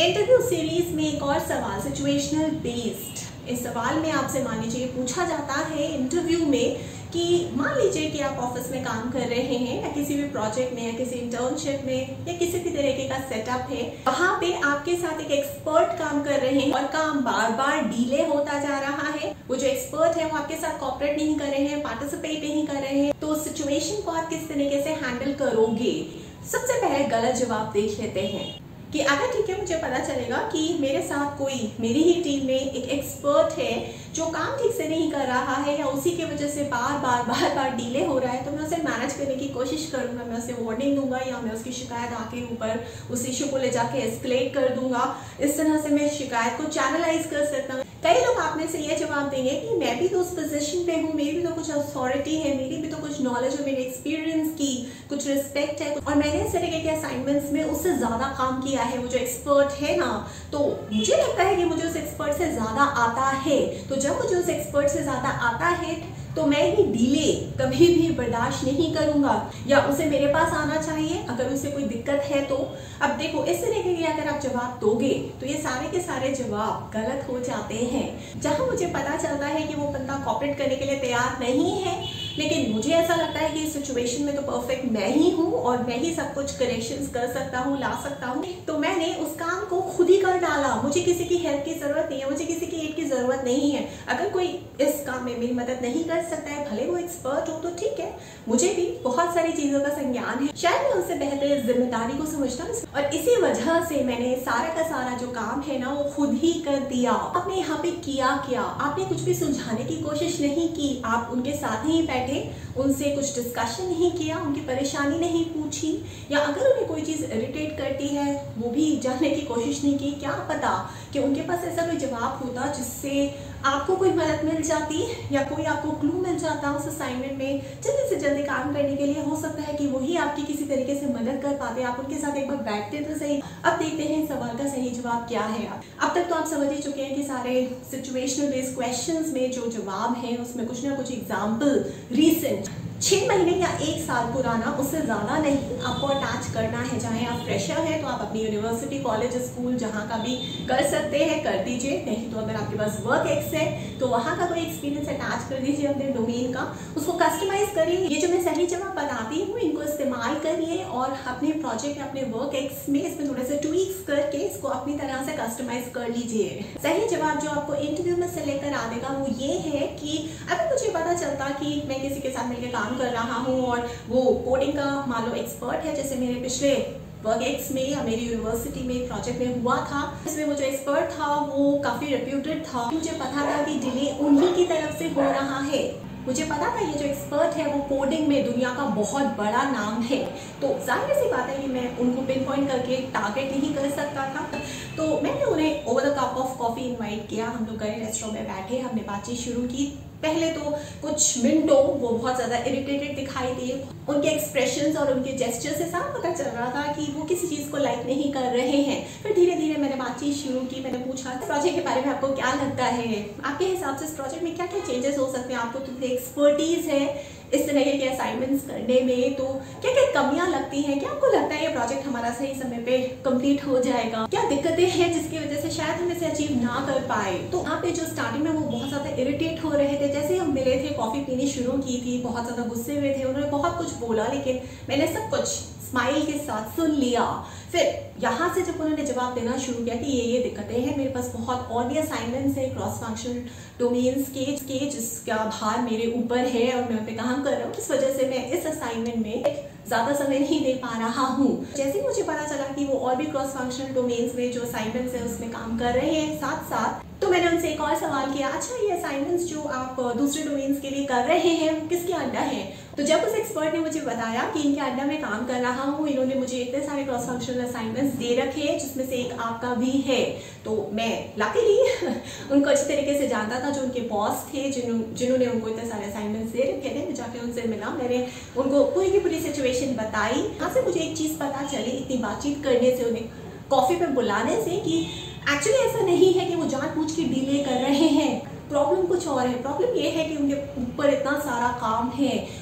Interview series में एक और सवाल, सिचुएशनल बेस्ड। इस सवाल में आपसे मान लीजिए पूछा जाता है इंटरव्यू में कि मान लीजिए कि आप ऑफिस में काम कर रहे हैं या किसी भी प्रोजेक्ट में या किसी इंटर्नशिप में या किसी भी तरीके का सेटअप है, वहां पे आपके साथ एक एक्सपर्ट काम कर रहे हैं और काम बार बार डिले होता जा रहा है। वो जो एक्सपर्ट है वो आपके साथ कोऑपरेट नहीं कर रहे हैं, पार्टिसिपेट नहीं कर रहे हैं, तो सिचुएशन को आप किस तरीके से हैंडल करोगे। सबसे पहले गलत जवाब देख लेते हैं कि अगर ठीक है मुझे पता चलेगा कि मेरे साथ कोई मेरी ही टीम में एक एक्सपर्ट है जो काम ठीक से नहीं कर रहा है या उसी की वजह से बार बार डिले हो रहा है, तो मैं उसे मैनेज करने की कोशिश करूंगा। मैं उसे वार्निंग दूंगा या मैं उसकी शिकायत आके ऊपर उस इशू को ले जाके एस्केलेट कर दूंगा। इस तरह से मैं शिकायत को चैनलाइज कर सकता हूँ। कई लोग आप में से ये जवाब देंगे कि मैं भी तो उस पोजीशन पे हूँ, मेरी भी तो कुछ अथॉरिटी है, मेरी भी तो कुछ नॉलेज है, मेरे एक्सपीरियंस की कुछ रिस्पेक्ट है और मैंने इस तरीके के असाइनमेंट्स में उससे ज्यादा काम किया है। वो जो एक्सपर्ट है ना, तो मुझे लगता है कि मुझे उस एक्सपर्ट से ज्यादा आता है। तो जब मुझे उस एक्सपर्ट से ज्यादा आता है तो मैं ये डिले कभी भी बर्दाश्त नहीं करूंगा या उसे मेरे पास आना चाहिए अगर उसे कोई दिक्कत है तो। अब देखो, इस तरीके के अगर आप जवाब दोगे तो ये सारे के सारे जवाब गलत हो जाते हैं। जहां मुझे पता चलता है कि वो बंदा कोऑपरेट करने के लिए तैयार नहीं है, लेकिन मुझे ऐसा लगता है कि इस सिचुएशन में तो परफेक्ट मैं ही हूँ और मैं ही सब कुछ करेक्शंस कर सकता हूँ, ला सकता हूँ, तो मैंने उस काम को खुद ही कर डाला। मुझे किसी की हेल्प की जरूरत नहीं है, मुझे किसी की एड की जरूरत नहीं है। अगर कोई इस काम में मेरी मदद नहीं कर सकता है, भले वो एक्सपर्ट हो, तो ठीक है, मुझे भी बहुत सारी चीजों का संज्ञान है, शायद मैं उससे बेहतर जिम्मेदारी को समझता हूँ और इसी वजह से मैंने सारा का सारा जो काम है ना वो खुद ही कर दिया। आपने यहाँ पे किया क्या? आपने कुछ भी सुलझाने की कोशिश नहीं की, आप उनके साथ ही बैठे, उनसे कुछ डिस्कशन नहीं किया, उनकी परेशानी नहीं पूछी, या अगर उन्हें कोई चीज इरिटेट करती है वो भी जानने की कोशिश नहीं की। क्या पता कि उनके पास ऐसा कोई जवाब होता जिससे आपको कोई मदद मिल जाती या कोई आपको क्लू मिल जाता उस असाइनमेंट में जल्दी से जल्दी काम करने के लिए। हो सकता है कि वही आपकी किसी तरीके से मदद कर पाते, आप उनके साथ एक बार बैठते तो सही। अब देखते हैं सवाल का सही जवाब क्या है। अब तक तो आप समझ ही चुके हैं कि सारे सिचुएशनल बेस्ड क्वेश्चंस में जो जवाब है उसमें कुछ ना कुछ एग्जाम्पल रिसेंट 6 महीने या 1 साल पुराना, उससे ज्यादा नहीं, आपको अटैच करना है। चाहे आप फ्रेशर है तो आप अपनी यूनिवर्सिटी, कॉलेज, स्कूल जहाँ का भी कर सकते हैं कर दीजिए, नहीं तो अगर आपके पास वर्क एक्स है तो वहाँ का कोई एक्सपीरियंस अटैच कर दीजिए अपने डोमेन का, उसको कस्टमाइज करिए। ये जो मैं सही जवाब बताती हूँ इनको इस्तेमाल करिए और अपने प्रोजेक्ट या अपने वर्क एक्स में इसमें थोड़े से ट्वीक्स करके इसको अपनी तरह से कस्टमाइज कर लीजिए। सही जवाब जो आपको इंटरव्यू में से लेकर आएगा वो ये है कि अगर मुझे पता चलता कि मैं किसी के साथ मिलकर काम कर रहा हूँ और वो कोडिंग का मान लो एक्सपर्ट है, जैसे मेरे पिछले वर्क एक्स में या मेरी यूनिवर्सिटी में प्रोजेक्ट में हुआ था, इसमें वो जो एक्सपर्ट था वो काफी रेप्यूटेड था, मुझे पता था कि डिले उन्हीं की तरफ से हो रहा है, मुझे पता था ये जो एक्सपर्ट है वो कोडिंग में दुनिया का बहुत बड़ा नाम है, तो जाहिर सी बात है कि मैं उनको पिन पॉइंट करके टारगेट नहीं कर सकता था। तो मैंने उन्हें over the cup of coffee invite किया, हम लोग गए रेस्टोरेंट में बैठे, हमने बातचीत शुरू की। पहले तो कुछ मिनटों वो बहुत ज्यादा इरिटेटेड दिखाई दिए, उनके एक्सप्रेशंस और उनके जेस्चर से साफ पता चल रहा था कि वो किसी चीज को लाइक नहीं कर रहे हैं। फिर धीरे धीरे मैंने बातचीत शुरू की, मैंने पूछा प्रोजेक्ट के बारे में आपको क्या लगता है, आपके हिसाब से इस प्रोजेक्ट में क्या क्या चेंजेस हो सकते हैं, आपको तो एक्सपर्टीज है इस तरह के असाइनमेंट्स करने में, तो क्या क्या कमियां लगती हैं, क्या आपको लगता है ये प्रोजेक्ट हमारा सही समय पे कंप्लीट हो जाएगा, क्या दिक्कतें हैं जिसकी वजह से शायद हम इसे अचीव ना कर पाए। तो यहाँ पे जो स्टार्टिंग में वो बहुत ज्यादा इरिटेट हो रहे थे, जैसे हम मिले थे कॉफी पीनी शुरू की थी, बहुत ज्यादा गुस्से में थे, उन्होंने बहुत कुछ बोला लेकिन मैंने सब कुछ स्माइल के साथ सुन लिया। फिर यहाँ से जब उन्होंने जवाब देना शुरू किया कि ये दिक्कतें हैं, मेरे पास बहुत और भी असाइनमेंट्स है क्रॉस फंक्शनल डोमेन्स के जिसका भार मेरे ऊपर है और मैं उन पे काम कर रहा हूँ, इस वजह से मैं इस असाइनमेंट में ज्यादा समय नहीं दे पा रहा हूँ। जैसे ही मुझे पता चला कि वो और भी क्रॉस फंक्शनल डोमेन्स में जो असाइनमेंट्स है उसमें काम कर रहे हैं साथ साथ, तो मैंने उनसे एक और सवाल किया, अच्छा ये असाइनमेंट्स जो आप दूसरे डोमेन्स के लिए कर रहे हैं वो किसके अंडर है? तो जब उस एक्सपर्ट ने मुझे बताया कि इनके अंडर में काम कर रहा हूँ, इन्होंने मुझे इतने सारे क्रॉस फंक्शनल असाइनमेंट्स दे रखे हैं जिसमें से एक आपका भी है, तो मैं लकीली उनको अच्छी तरीके से जानता था, जो उनके बॉस थे जिन्होंने उनको इतने सारे असाइनमेंट्स दे रखे थे। मैं जाके उनसे मिला, मैंने उनको पूरी की पूरी सिचुएशन बताई। यहाँ से मुझे एक चीज पता चली इतनी बातचीत करने से, उन्हें कॉफी पे बुलाने से, कि एक्चुअली ऐसा नहीं है कि वो जानबूझ के डिले कर रहे हैं, प्रॉब्लम कुछ और है। प्रॉब्लम ये है कि उनके ऊपर इतना सारा काम है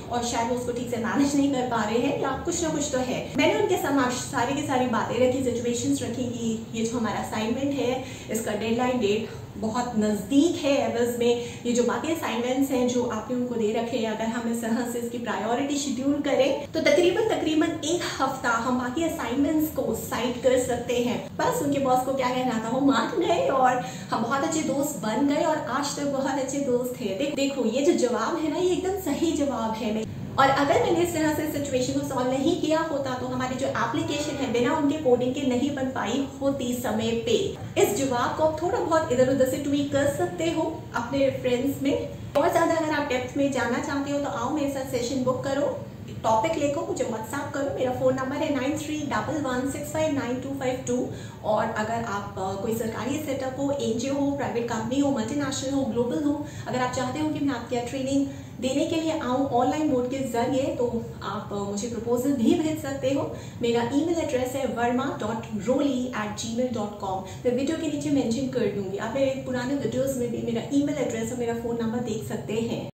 और शायद वो उसको ठीक से मैनेज नहीं कर पा रहे हैं या कुछ ना कुछ तो है। मैंने उनके समक्ष सारी की सारी बातें रखी, सिचुएशंस रखी कि ये जो हमारा असाइनमेंट है इसका डेडलाइन डेट बहुत नज़दीक है एवज में, ये जो बाकी असाइनमेंट्स हैं जो आपने उनको दे रखे हैं, अगर हम इस तरह से इसकी प्रायोरिटी शेड्यूल करें तो तकरीबन 1 हफ्ता हम बाकी असाइनमेंट्स को साइड कर सकते हैं। बस उनके बॉस को क्या कहना था, वो मान गए और हम बहुत अच्छे दोस्त बन गए और आज तक बहुत अच्छे दोस्त थे। देखो ये जो जवाब है ना, ये एकदम सही जवाब है। और अगर मैंने इस तरह से सिचुएशन को सॉल्व नहीं किया होता तो हमारी जो एप्लीकेशन है बिना उनके कोडिंग के नहीं बन पाई होती समय पे। इस जवाब को आप थोड़ा बहुत इधर उधर से ट्वीक कर सकते हो अपने फ्रेंड्स में। और ज़्यादा अगर आप डेप्थ में जाना चाहते हो तो आओ मेरे साथ सेशन बुक करो, टॉपिक लिखो, मुझे व्हाट्सएप करो। मेरा फ़ोन नंबर है 9311659252। और अगर आप कोई सरकारी सेटअप हो, एनजीओ हो, प्राइवेट कंपनी हो, मल्टीनेशनल हो, ग्लोबल हो, अगर आप चाहते हो कि मैं आपके ट्रेनिंग देने के लिए आऊँ ऑनलाइन मोड के जरिए तो आप मुझे प्रपोजल भी भेज सकते हो। मेरा ईमेल एड्रेस है verma.roli@gmail.com। मैं वीडियो के नीचे मेंशन कर दूंगी। आप मेरे पुराने वीडियोस में भी मेरा ईमेल एड्रेस और मेरा फ़ोन नंबर देख सकते हैं।